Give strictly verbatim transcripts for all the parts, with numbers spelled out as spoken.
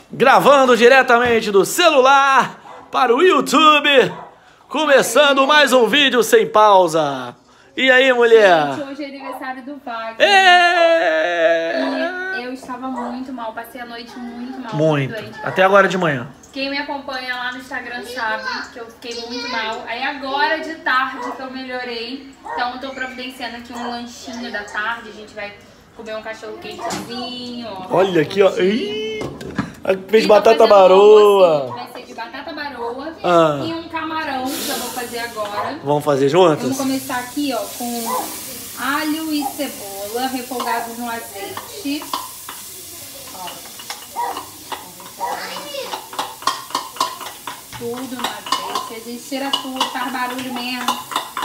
Gravando diretamente do celular para o YouTube. Começando mais um vídeo sem pausa. E aí, mulher? Gente, hoje é aniversário do Wagner. É... E eu estava muito mal, passei a noite muito mal. Muito. Doente. Até agora de manhã. Quem me acompanha lá no Instagram sabe que eu fiquei muito mal. Aí agora de tarde que eu melhorei. Então eu tô providenciando aqui um lanchinho da tarde. A gente vai comer um cachorro quentezinho. Ó, olha aqui, ó. Eita. Fez e batata baroa. Vai ser de batata baroa ah. e um camarão que eu vou fazer agora. Vamos fazer juntos? Vamos começar aqui, ó, com alho e cebola refogados no azeite. Ó. Tudo no azeite. A gente tira tudo, faz barulho mesmo.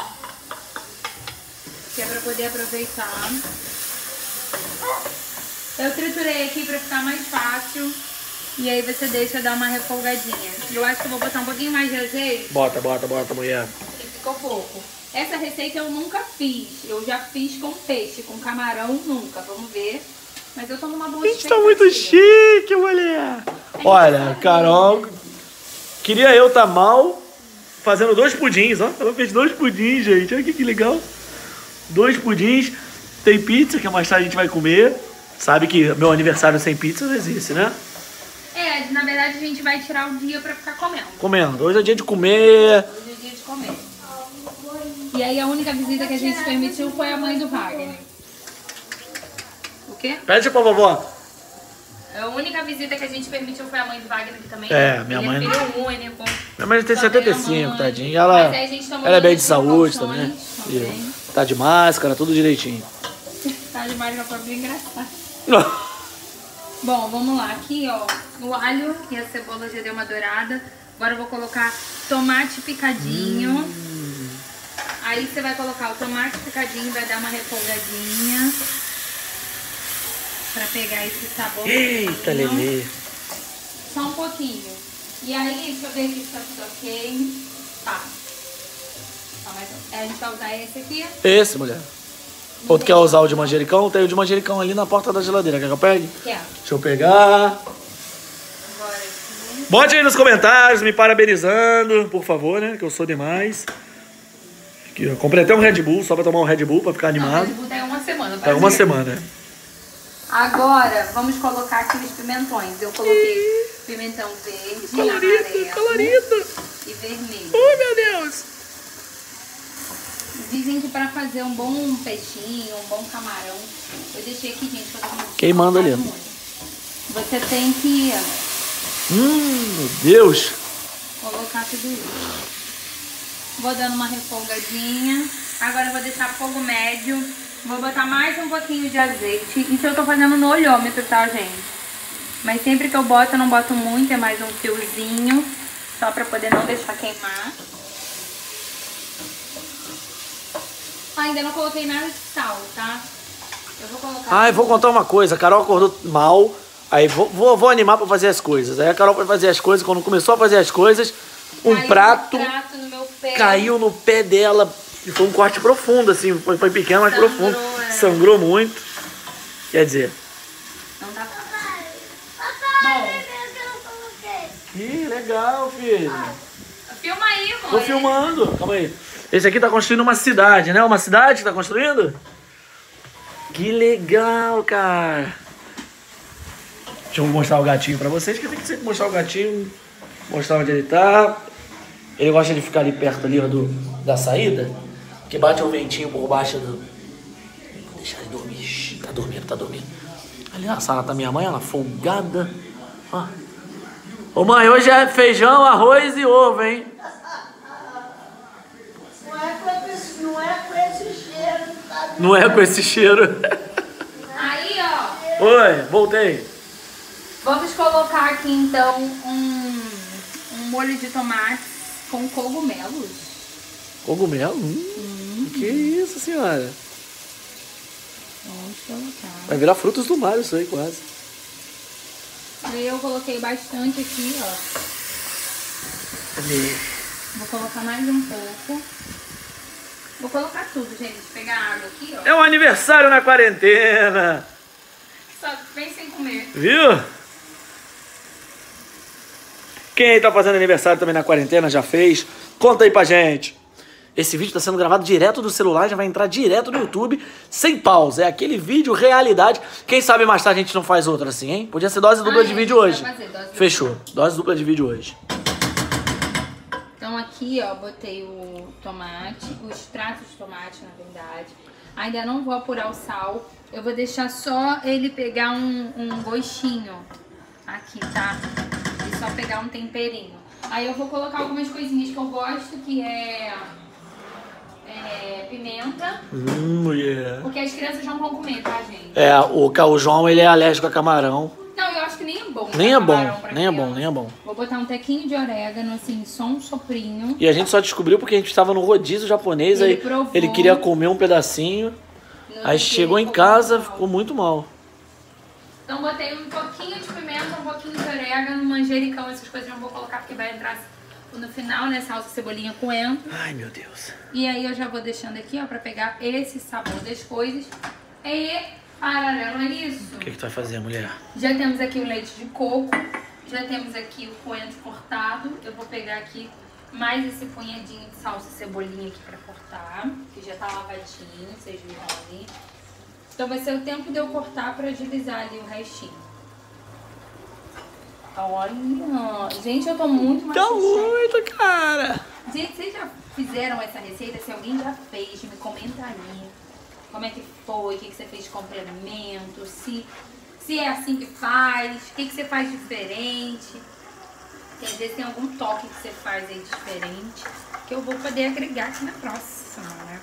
Que é pra poder aproveitar. Eu triturei aqui pra ficar mais fácil. E aí você deixa dar uma refogadinha. Eu acho que eu vou botar um pouquinho mais de azeite. Bota, bota, bota, mulher. Que ficou pouco. Essa receita eu nunca fiz. Eu já fiz com peixe, com camarão nunca. Vamos ver. Mas eu tô numa boa expectativa. A gente tá muito chique, mulher. É. Olha, Carol, queria eu tá mal fazendo dois pudins, ó. Ela fez dois pudins, gente. Olha que, que legal. Dois pudins. Tem pizza, que mais tarde a gente vai comer. Sabe que meu aniversário sem pizza não existe, né? É, na verdade a gente vai tirar o dia pra ficar comendo. Comendo. Hoje é dia de comer. Hoje é dia de comer. E aí a única visita que a gente permitiu foi a mãe do Wagner. O quê? Pede pra vovó. A única visita que a gente permitiu foi a mãe do Wagner aqui também. É, minha Ele mãe. É filho único. Minha mãe tem setenta e cinco, tadinha. E ela, ela é bem de saúde também. também. Tá de máscara, tudo direitinho. Tá de máscara pra bem engraçado. Bom, vamos lá. Aqui, ó, o alho e a cebola já deu uma dourada. Agora eu vou colocar tomate picadinho. Hum. Aí você vai colocar o tomate picadinho, vai dar uma refogadinha. Pra pegar esse sabor. Eita, Lelê. Só um pouquinho. E aí, deixa eu ver aqui se tá tudo ok. Tá. Tá mais... A gente vai usar esse aqui? Esse, mulher. Ou tu quer usar o de manjericão? Tem o de manjericão ali na porta da geladeira. Quer que eu pegue? Quer. Deixa eu pegar. Agora aqui. Bote aí nos comentários, me parabenizando, por favor, né? Que eu sou demais. Aqui, eu comprei até um Red Bull, só pra tomar um Red Bull, pra ficar animado. Não, o Red Bull tá uma semana. Tá uma semana. Agora, vamos colocar aqui os pimentões. Eu coloquei pimentão verde, colorido, amarelo colorido. E vermelho. Oh, meu Deus! Dizem que pra fazer um bom peixinho, um bom camarão, eu deixei aqui, gente, pra todo mundo. Queimando ali. Você tem que... Hum, meu Deus! Colocar tudo isso. Vou dando uma refogadinha. Agora eu vou deixar fogo médio. Vou botar mais um pouquinho de azeite. Isso eu tô fazendo no olhômetro, tá, gente? Mas sempre que eu boto, eu não boto muito, é mais um fiozinho. Só pra poder não deixar queimar. Ainda não coloquei nada de sal, tá? Eu vou colocar... Ah, eu vou contar uma coisa. A Carol acordou mal. Aí vou, vou, vou animar pra fazer as coisas. Aí a Carol foi fazer as coisas. Quando começou a fazer as coisas, um caiu prato, um prato no meu pé. Caiu no pé dela. E foi um corte profundo, assim. Foi, foi pequeno, mas Sangrou, profundo. é. Sangrou muito. Quer dizer... Não tá... Papai, Bom. Ih, legal, filho. Filma aí, mãe. Tô filmando. Calma aí. Esse aqui tá construindo uma cidade, né? Uma cidade que tá construindo? Que legal, cara. Deixa eu mostrar o gatinho pra vocês, que tem que sempre mostrar o gatinho. Mostrar onde ele tá. Ele gosta de ficar ali perto ali, ó, do, da saída. Que bate um ventinho por baixo do... Vou deixar ele dormir. Tá dormindo, tá dormindo. Ali na sala tá minha mãe, ela folgada. Ó. Ô mãe, hoje é feijão, arroz e ovo, hein? não é com esse cheiro, tá? Não é com esse cheiro. Aí, ó. Oi, voltei. Vamos colocar aqui, então, um, um molho de tomate com cogumelos. Cogumelo? Hum, hum. Que isso, senhora? Vamos colocar. Vai virar frutos do mar isso aí, quase. E eu coloquei bastante aqui, ó. Cadê? Vou colocar mais um pouco. Vou colocar tudo, gente. Pegar água aqui, ó. É um aniversário na quarentena. Só bem sem comer. Viu? Quem tá fazendo aniversário também na quarentena já fez. Conta aí pra gente. Esse vídeo tá sendo gravado direto do celular, já vai entrar direto no YouTube, sem pausa. É aquele vídeo realidade. Quem sabe mais tarde a gente não faz outra assim, hein? Podia ser dose dupla ah, de é, vídeo hoje. Fazer, dose Fechou. dupla. Dose dupla de vídeo hoje. Então aqui, ó, botei o tomate, o extrato de tomate, na verdade. Ainda não vou apurar o sal. Eu vou deixar só ele pegar um, um gostinho aqui, tá? E só pegar um temperinho. Aí eu vou colocar algumas coisinhas que eu gosto, que é... É, pimenta. Hum, mulher. Porque as crianças não vão comer, tá, gente? É, o, o João, ele é alérgico a camarão. Não, eu acho que nem é bom. Nem é bom, nem criança. é bom, nem é bom. Vou botar um tequinho de orégano, assim, só um soprinho. E a gente só descobriu porque a gente estava no rodízio japonês, Ele aí provou. ele queria comer um pedacinho, Não aí sei, chegou em ficou casa, muito mal. ficou muito mal. Então botei um pouquinho de pimenta, um pouquinho de orégano, manjericão, essas coisas eu não vou colocar porque vai entrar no final, né, salsa, cebolinha, coentro. Ai, meu Deus. E aí eu já vou deixando aqui, ó, pra pegar esse sabor das coisas. E, paralelo a isso, O que que tu vai fazer, mulher? já temos aqui o leite de coco, já temos aqui o coentro cortado. Eu vou pegar aqui mais esse punhadinho de salsa e cebolinha aqui pra cortar, que já tá lavadinho, vocês viram ali. Então vai ser o tempo de eu cortar pra agilizar ali o restinho. Olha, gente, eu tô muito Tá machuchada. muito, cara. Gente, vocês já fizeram essa receita? Se alguém já fez, me comenta aí. Como é que foi, o que, que você fez de complemento, se, se é assim que faz, o que, que você faz diferente. Porque às vezes tem algum toque que você faz aí diferente, que eu vou poder agregar aqui na próxima, né?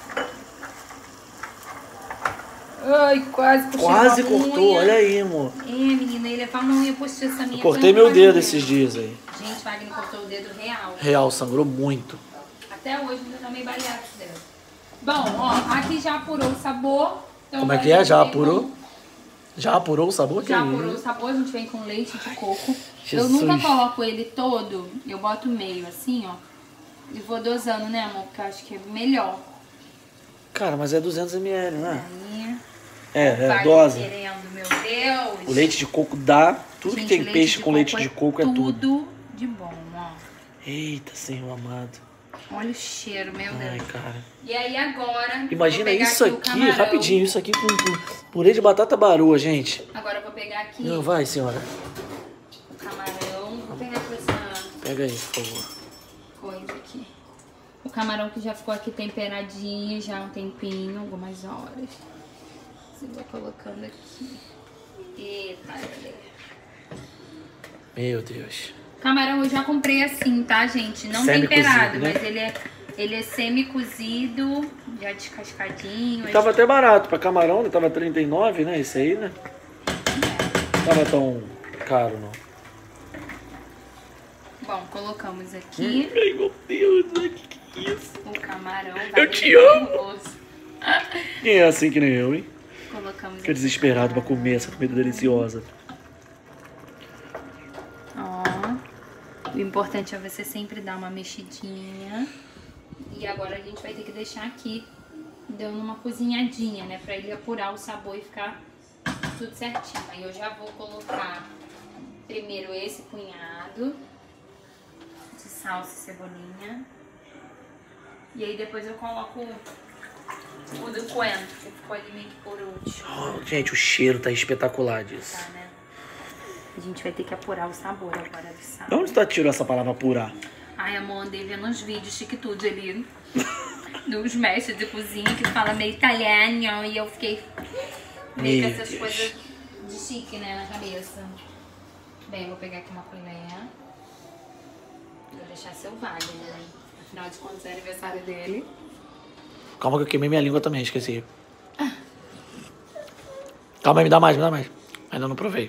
Ai, quase puxei Quase uma cortou, unha. olha aí, amor. É, menina, ele levar uma unha postiça essa minha. Eu cortei meu dedo esses dias aí. Gente, Wagner cortou o dedo real. Real, sangrou muito. Até hoje ainda tá meio baleado esse dedo. Bom, ó, aqui já apurou o sabor. Então Como é agora que a é? gente Já vem apurou? com- Já apurou o sabor? Que Já é apurou o isso? sabor, a gente vem com leite de coco. Jesus. Eu nunca coloco ele todo, eu boto meio assim, ó. E vou dosando, né, amor? Porque eu acho que é melhor. Cara, mas é duzentos mililitros, né? Aí, É, é, vai dose. querendo, meu Deus. O leite de coco dá. Tudo Gente, que tem leite peixe de com leite de coco é tudo. Tudo de bom, ó. Eita, Senhor amado. Olha o cheiro, meu Ai, Deus. cara. E aí agora... Imagina vou pegar isso aqui o aqui, camarão. rapidinho. Isso aqui com, com purê de batata baroa, gente. Agora eu vou pegar aqui Não, vai, senhora. o camarão. Vou pegar com essa Pega aí, por favor. coisa aqui. O camarão que já ficou aqui temperadinho já há um tempinho, algumas horas. Você vai colocando aqui. Eita, galera. Meu Deus. Camarão eu já comprei assim, tá, gente? Não Semi-cozido, temperado, né? mas ele é, ele é semi-cozido, já descascadinho. Tava até barato pra camarão, né? Tava trinta e nove, né? Isso aí, né? Tava tão caro, não. Bom, colocamos aqui Ai, meu Deus, né? que que é isso? o camarão. Eu te amo. Quem é assim que nem eu, hein? Colocamos Fica aqui desesperado o pra camarão. comer essa comida deliciosa. Ó, o importante é você sempre dar uma mexidinha. E agora a gente vai ter que deixar aqui dando uma cozinhadinha, né? Pra ele apurar o sabor e ficar tudo certinho. Aí eu já vou colocar primeiro esse punhado de salsa e cebolinha. E aí depois eu coloco o do coentro, que ficou ali meio que por último, Oh, gente, o cheiro tá espetacular disso. tá, né? A gente vai ter que apurar o sabor agora do sal. De onde tu tirou essa palavra apurar? Ai, amor, andei vendo uns vídeos chiquitude ali. Dos mestres de cozinha que fala meio italiano. E eu fiquei meio com Meu essas Deus. coisas de chique, né, na cabeça. Bem, eu vou pegar aqui uma colher. Vou deixar seu Wagner, né? Afinal de contas é aniversário dele. Calma que eu queimei minha língua também, esqueci. Calma aí, me dá mais, me dá mais. Ainda não provei.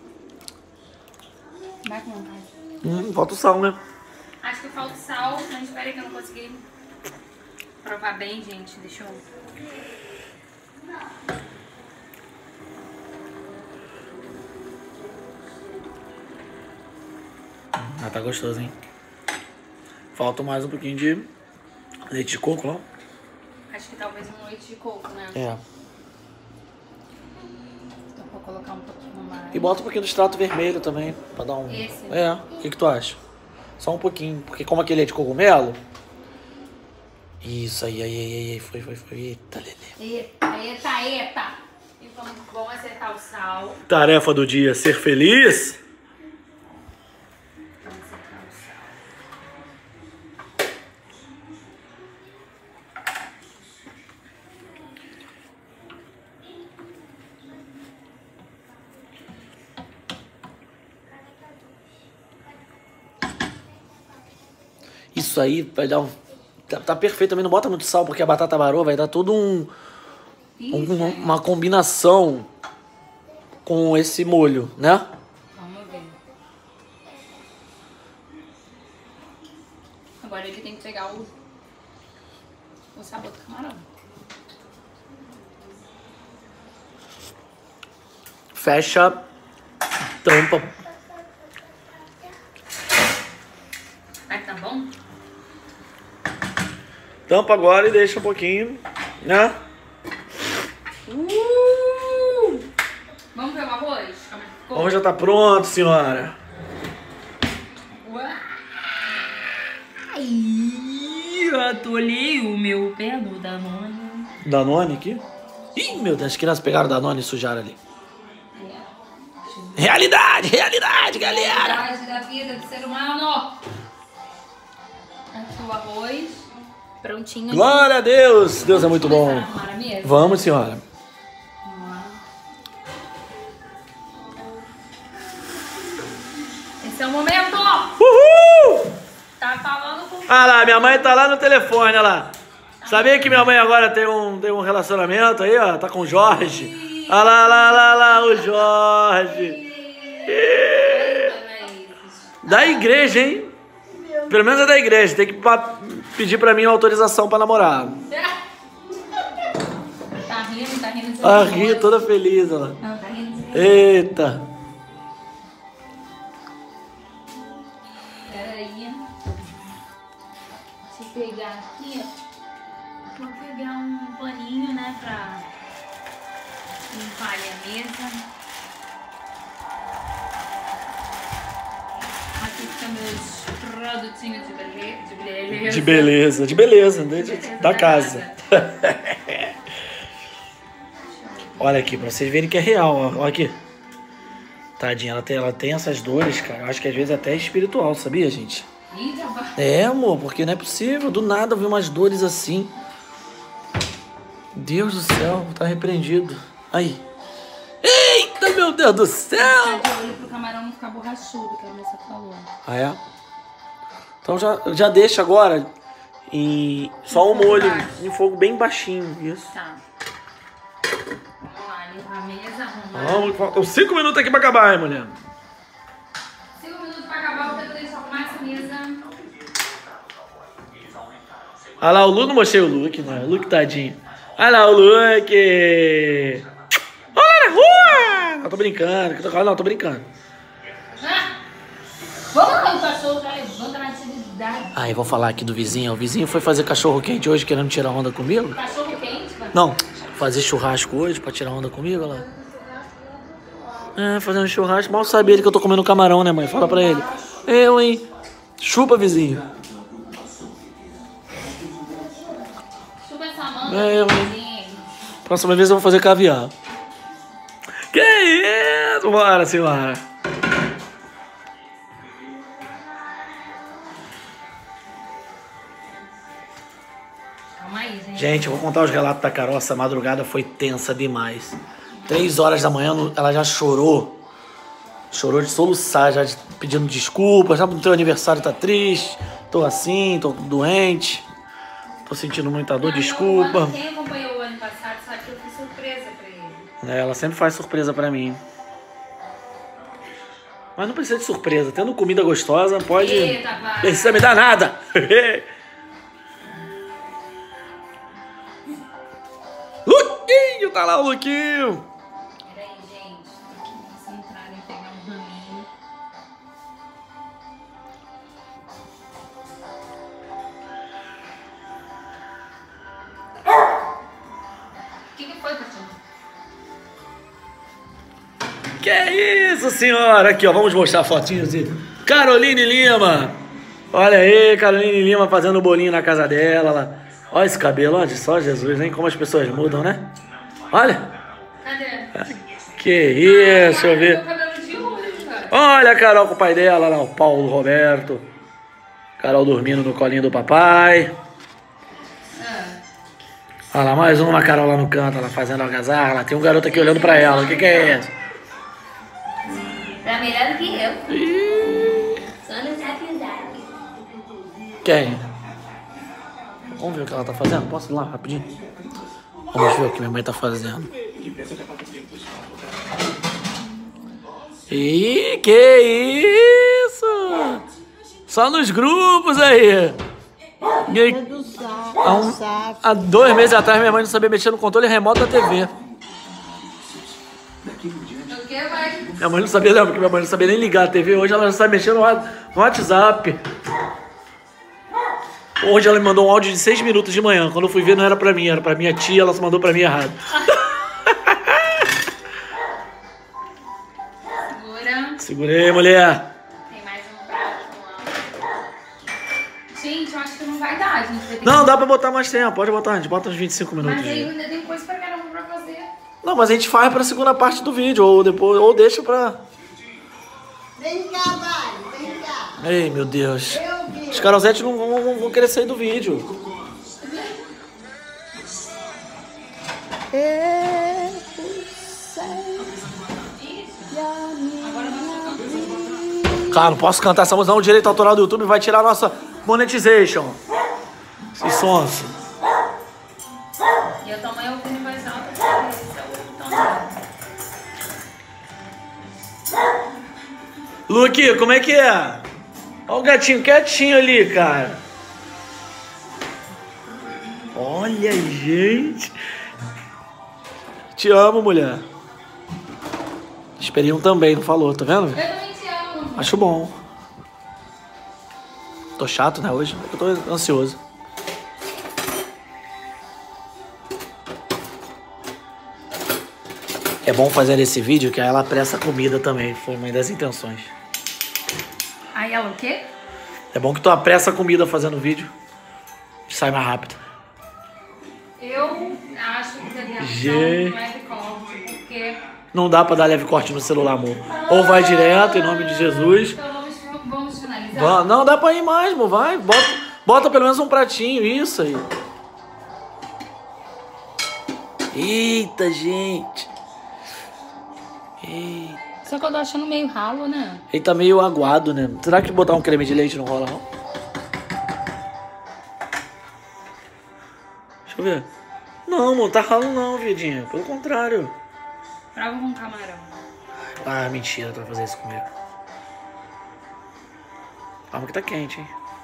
Vai com vontade. Hum, falta o sal, né? Acho que falta sal, mas espera que eu não consegui provar bem, gente. Deixa eu... Ah, tá gostoso, hein? Falta mais um pouquinho de leite de coco, ó. Acho que talvez um leite de coco, né? É. Então vou colocar um pouquinho mais. E bota um pouquinho do extrato vermelho também, pra dar um... Esse? É, o que que tu acha? Só um pouquinho, porque como aquele é de cogumelo... Isso, aí, aí, aí, aí, foi, foi, foi, eita, Lelê. Eita, eita, eita. E vamos, vamos acertar o sal. Tarefa do dia, ser feliz? Vamos acertar o sal. Isso aí vai dar um... Tá, tá perfeito também, não bota muito sal, porque a batata barô vai dar todo um... um- uma combinação com esse molho, né? Vamos ver. Agora ele tem que pegar o, o sabor do camarão. Fecha, tampa. Ai, tá bom? Tampa agora e deixa um pouquinho, né? Uh! Vamos ver o arroz? Como é que O ficou? arroz já tá pronto, senhora. Ai, eu atolhei o meu pé do Danone. Danone aqui? Ih, meu Deus, as crianças pegaram Danone e sujaram ali. É. Realidade, realidade, galera. Realidade da vida do ser humano. Aqui o arroz. Prontinho. Glória a Deus, Deus é muito bom. Vamos começar a arrumar a mesa? Vamos, senhora. Vamos lá. Esse é o momento. Uhul! Tá falando com... Ah lá, minha mãe tá lá no telefone, olha lá. Sabia que minha mãe agora tem um, tem um relacionamento aí, ó? Tá com o Jorge. Olha lá, lá, lá, lá, o Jorge. Da igreja, hein? Pelo menos é da igreja. Tem que pa- pedir pra mim uma autorização pra namorar. Tá rindo, tá rindo. de Ah, nervoso. ri, toda feliz, olha lá. Não, tá rindo. de nervoso. Eita. Peraí. Deixa eu pegar aqui. Vou pegar um paninho, né, pra limpar ali a mesa. Aqui ficam meus produtinhos de beleza. De beleza. De beleza, de beleza, né? De- da casa. Olha aqui, pra vocês verem que é real, ó. Olha aqui. Tadinha, ela tem, ela tem essas dores, cara. Eu acho que às vezes até é espiritual, sabia, gente? Ih, já vai. É, amor, porque não é possível. Do nada eu vi umas dores assim. Deus do céu, tá repreendido. Aí. Eita, meu Deus do céu! Tá de olho pro camarão não ficar borrachudo, que a moça falou. Ah, é? Então já, já deixa agora em só um fogo molho, baixo. em fogo bem baixinho. Isso. Tá. Vamos lá, limpar a mesa, arrumar. Vamos, faltam cinco minutos aqui pra acabar, hein, mulher. Cinco minutos pra acabar, eu quero deixar arrumar essa mesa. Olha lá, o Lu, não mostrei o Luke, né? O Luke tadinho. Olha lá o Luke. Olha na rua! Não, tô brincando. que eu tô- Não, tô brincando. Ah, vamos lá, o cachorro já levanta na atividade. Aí, vou falar aqui do vizinho. O vizinho foi fazer cachorro quente hoje querendo tirar onda comigo. Cachorro quente, mano. Não, fazer churrasco hoje pra tirar onda comigo, olha lá. É, fazendo churrasco. Mal sabe ele que eu tô comendo camarão, né, mãe? Fala pra ele. Eu, hein? Chupa, vizinho. Chupa essa mão. É, eu- vizinho. Próxima vez eu vou fazer caviar. Que isso? Bora, senhora. Calma aí, gente. Gente, eu vou contar os relatos da Carol. Essa madrugada foi tensa demais. Três horas da manhã, ela já chorou. Chorou de soluçar, já de- pedindo desculpas. Já no teu aniversário tá triste. Tô assim, tô doente. Tô sentindo muita dor, Não, eu- desculpa. Quem acompanhou o ano passado sabe que eu fiz surpresa pra ele. É, ela sempre faz surpresa pra mim. Mas não precisa de surpresa. Tendo comida gostosa, pode... Eita, vai. Não precisa me dar nada. Luquinho, tá lá o Luquinho. Peraí, gente. Tô aqui concentrada em pegar um raminho. O que, que foi, cachorro? Que isso, senhora? Aqui, ó, vamos mostrar fotinhos de Caroline Lima. Olha aí, Caroline Lima fazendo bolinho na casa dela. Lá. Olha esse cabelo, olha só, Jesus, hein? Como as pessoas mudam, né? Olha. Cadê? Que isso, deixa eu ver. Meu cabelo de hoje, cara. Olha a Carol com o pai dela, lá, o Paulo Roberto. Carol dormindo no colinho do papai. Olha lá, mais uma Carol lá no canto, ela fazendo algazarra. Lá tem um garoto aqui olhando pra ela. O que que é isso? Tá melhor do que eu. Ih, Só no zap zap. quem? Vamos ver o que ela tá fazendo? Posso ir lá rapidinho? Vamos ver o que minha mãe tá fazendo. Ih, que isso? Só nos grupos aí. E aí, Do saco, há, um- saco. há dois meses atrás minha mãe não sabia mexer no controle remoto da T V. O que vai? Minha mãe não sabia, lembra que minha mãe não sabia nem ligar a T V. Hoje ela já sabe mexer no wa- no WhatsApp. Hoje ela me mandou um áudio de seis minutos de manhã. Quando eu fui ver não era pra mim, era pra minha tia, ela só mandou pra mim errado. Segura. Segurei, mulher. Tem mais um prato lá. Gente, eu acho que não vai dar, gente. Vai ter Não, que... dá pra botar mais tempo. Pode botar, a gente bota uns vinte e cinco minutos. Mas aí de- ainda tem coisa pra caramba pra fazer. Não, mas a gente faz pra segunda parte do vídeo. Ou depois, ou deixa pra... Vem cá, vai, vem cá. Ei, meu Deus. Eu vi. Os Carolzetes não vão, não vão querer sair do vídeo. Eu sei que a minha vida. Cara, não posso cantar essa música, não. O direito autoral do YouTube vai tirar a nossa monetization. Esse sonso. E eu tamanho ouvindo em voz alta, porque esse é o tom dela. Luque, como é que é? Olha o gatinho quietinho ali, cara. Olha, gente. Te amo, mulher. Esperinho também, não falou, tá vendo? Eu também te amo. Acho bom. Tô chato, né, hoje? Eu tô ansioso. É bom fazer esse vídeo que aí ela apressa a comida também. Foi uma das intenções. Aí ela o quê? É bom que tu apressa a comida fazendo vídeo. Sai mais rápido. Eu acho que seria Gente. um leve corte, porque... Não dá pra dar leve corte no celular, amor. Ou vai direto, em nome de Jesus. Então vamos, vamos finalizar. Va- Não, dá pra ir mais, amor. Vai. Bota, bota pelo menos um pratinho. Isso aí. Eita, gente. Eita. Só que eu tô achando meio ralo, né? Ele tá meio aguado, né? Será que botar um creme de leite não rola, não? Deixa eu ver. Não, não tá ralo não, vidinha. Pelo contrário. Prova com camarão. Ah, mentira, tu vai fazer isso comigo. Calma que tá quente, hein?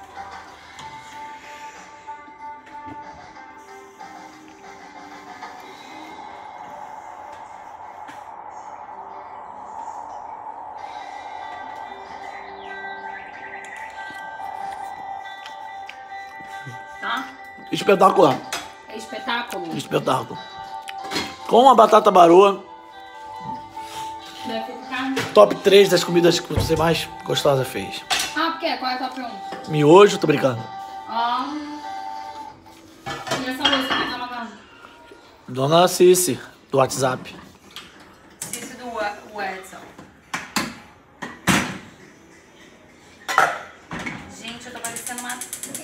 Tá? Espetacular. É espetáculo. Espetáculo. Com a batata baroa, Deve ficar... top três das comidas que você mais gostosa fez. Ah, por quê? Qual é a top um? Miojo, tô brincando. Ó... E essa louça que tá lavando? Dona Cici, do WhatsApp. Esse do Wa- o Edson. Gente, eu tô parecendo uma...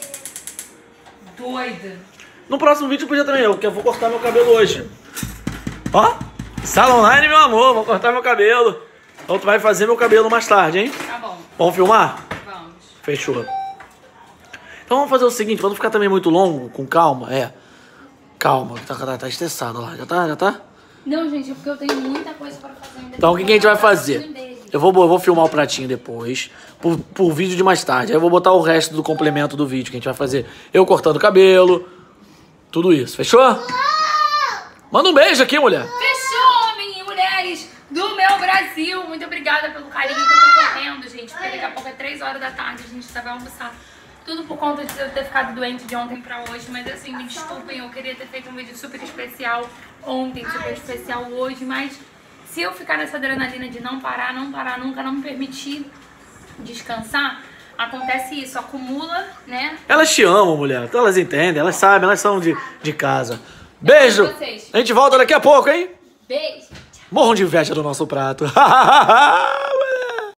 doida. No próximo vídeo podia também eu, porque eu vou cortar meu cabelo hoje. Ó, sala online, meu amor, vou cortar meu cabelo. Então tu vai fazer meu cabelo mais tarde, hein? Tá bom, Vamos filmar? vamos. Fechou. Então vamos fazer o seguinte, pra não ficar também muito longo, com calma, é. Calma, tá, tá, tá estressado lá, já tá, já tá? Não, gente, é porque eu tenho muita coisa pra fazer ainda. Então o que, que a gente vai fazer? Dele. Eu vou, eu vou filmar o pratinho depois, por, por vídeo de mais tarde. Aí eu vou botar o resto do complemento do vídeo, que a gente vai fazer eu cortando o cabelo, tudo isso, fechou? Manda um beijo aqui, mulher. Fechou, homens e mulheres do meu Brasil. Muito obrigada pelo carinho que eu tô correndo, gente. Porque daqui a pouco é três horas da tarde, a gente tá vai almoçar. Tudo por conta de eu ter ficado doente de ontem pra hoje. Mas assim, me desculpem, eu queria ter feito um vídeo super especial ontem, super especial hoje. Mas Se eu ficar nessa adrenalina de não parar, não parar nunca, não me permitir descansar, acontece isso, acumula, né? Elas te amam, mulher. Elas entendem, elas sabem, elas são de, de casa. Beijo! Vocês. A gente volta daqui a pouco, hein? Beijo! Morram de inveja do nosso prato.